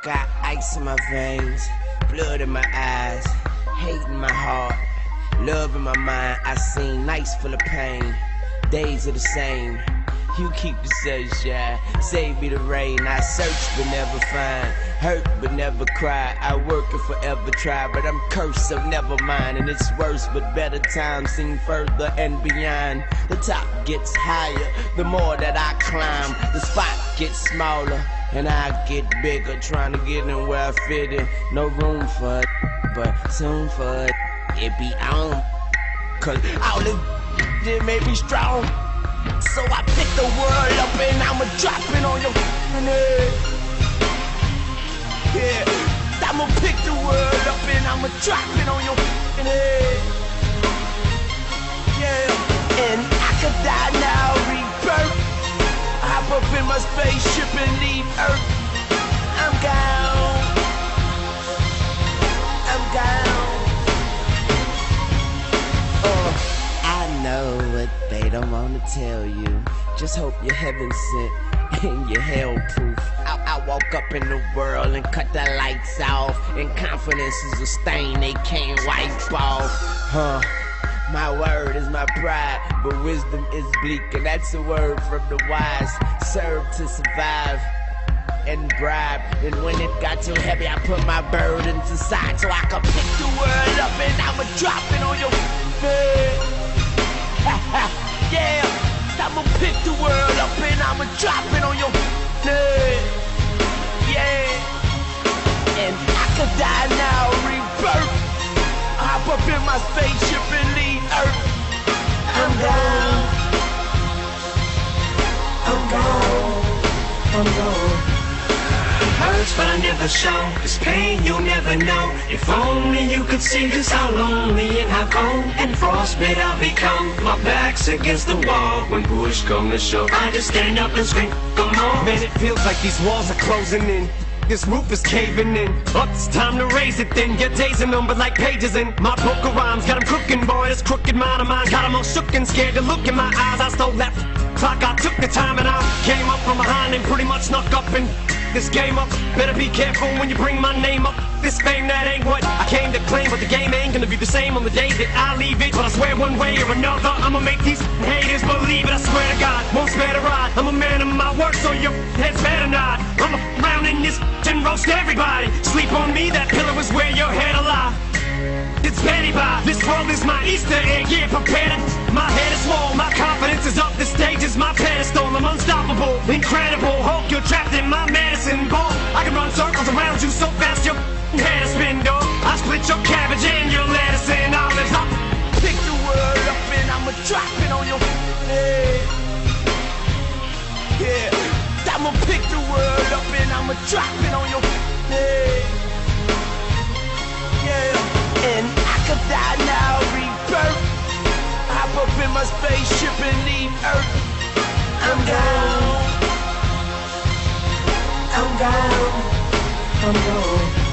Got ice in my veins, blood in my eyes, hate in my heart, love in my mind. I seen nights full of pain, days are the same. You keep the sunshine, save me the rain. I search but never find, hurt but never cry. I work and forever try, but I'm cursed, so never mind. And it's worse, but better times seem further and beyond. The top gets higher, the more that I climb. The spot gets smaller, and I get bigger. Trying to get in where I fit in. No room for it, but soon for it, it be on. Cause all this that made me strong. So I pick the world up and I'ma drop it on your head. Yeah, I'ma pick the world up and I'ma drop it on your head. Yeah, and I could die now, rebirth. Hop up in my spaceship and leave Earth. I'm gone. I'm gone. I know what they don't wanna tell you. Just hope you're heaven sent and you're hell proof. I woke up in the world and cut the lights off, and confidence is a stain they can't wipe off. My word is my pride, but wisdom is bleak, and that's a word from the wise. Serve to survive and bribe. And when it got too heavy, I put my burdens aside so I could pick the world up and I'ma drop it on your head. Yeah, I'ma pick the world up and I'ma drop it on your head. Yeah, and I could die now, rebirth. Hop up in my spaceship and leave Earth. I'm gone. I'm gone. I'm gone. Hurts but I never show, this pain you'll never know. If only you could see just how lonely and how cold and frostbite I've become. My back's against the wall, when push comes to shove I just stand up and scream, come on. Man, it feels like these walls are closing in. This roof is caving in. Up, it's time to raise it then. Your days are numbered like pages in my book of rhymes. Got 'em cooking, boy, this crooked mind of mine. Got 'em all shook and scared to look in my eyes. I stole that clock, I took the time and I came up from behind and pretty much snuck up and this game up. Better be careful when you bring my name up. This fame, that ain't what I came to claim, but the game ain't gonna be the same on the day that I leave it. But I swear one way or another, I'ma make these haters believe it. I swear to God, won't spare the ride. I'm a man of my word, so your heads better nod. I'm around in this and roast everybody. Sleep on me, that pillow is where your head alive. It's Betty Bye. This world is my Easter egg, yeah, prepare it. My head is swole, my confidence is up. The stage is my pedestal, I'm unstoppable, incredible. Hulk, you're trapped in my medicine ball. I can run circles around you so fast your head is spin, dog. I split your cabbage and your lettuce and olives. I'll pick the world up and I'ma drop it on your head. Yeah, I'ma pick the world up and I'ma drop it on your head. Yeah, and I could die now, rebirth. Hop up in my spaceship and leave Earth. I'm gone. I'm gone. I'm gone.